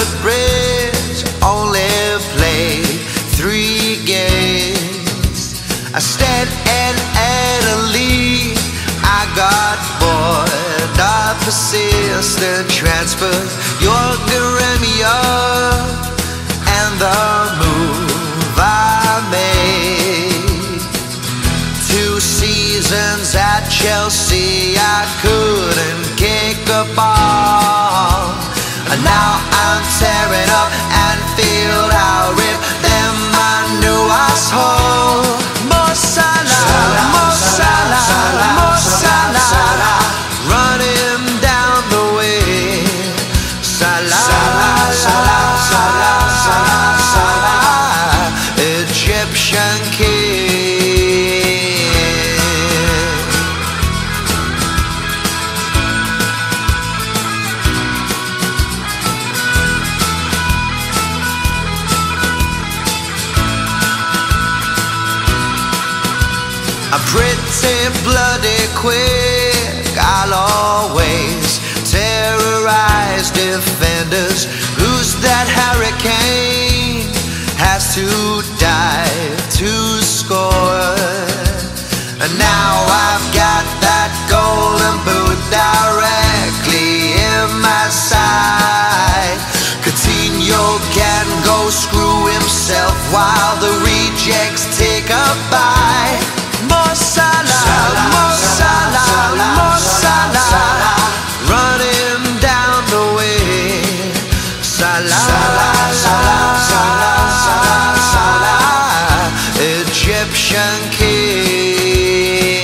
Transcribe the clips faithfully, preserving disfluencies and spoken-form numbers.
bridge only played three games. I stayed in Italy, I got bored of persistent transfers. You're Romeo, and the move I made. Two seasons at Chelsea, I couldn't kick a ball. And now I'm tearing up Anfield out with them my new asshole. Mo Salah, Mo Salah, Mo Salah, run him down the way. Salah, Salah, Salah, Salah, Salah, Egyptian king. I'm pretty bloody quick, I'll always terrorize defenders. Who's that hurricane? Has to dive to score. And now I've got that golden boot directly in my side. Coutinho can go screw himself while the rejects take a bite. Mo Salah, Mo Salah, Mo Salah, run him down the way. Salah, Salah, Salah, Salah, Salah, Egyptian king.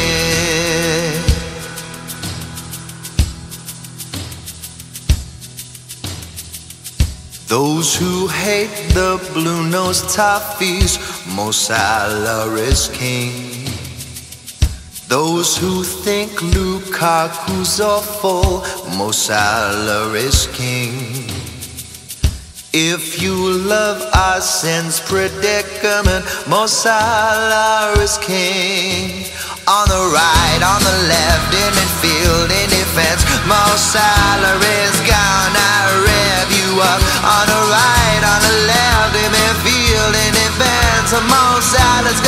Those who hate the blue-nosed toffees, Mo Salah is king. Those who think Lukaku's awful, Mo Salah is king. If you love Arsene's predicament, Mo Salah is king. On the right, on the left, in midfield, in defense, Mo Salah is gonna rev you up. On the right, on the left, in midfield, in defense, Mo Salah's